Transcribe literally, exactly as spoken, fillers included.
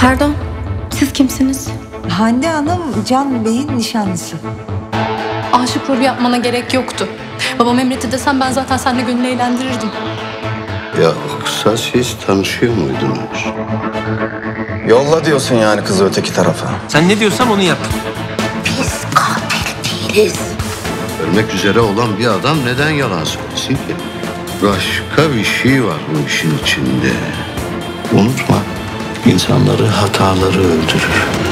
Pardon, siz kimsiniz? Hande Hanım, Can Bey'in nişanlısı. Aşık rolü yapmana gerek yoktu. Babam emretti desem ben zaten seninle gönül eğlendirirdim. Yoksa siz tanışıyor muydunuz? Yolla diyorsun yani kızı öteki tarafa. Sen ne diyorsam onu yap. Biz katil değiliz. Ölmek üzere olan bir adam neden yalan söylesin ki? Başka bir şey var bu işin içinde. Unutma, insanları hataları öldürür.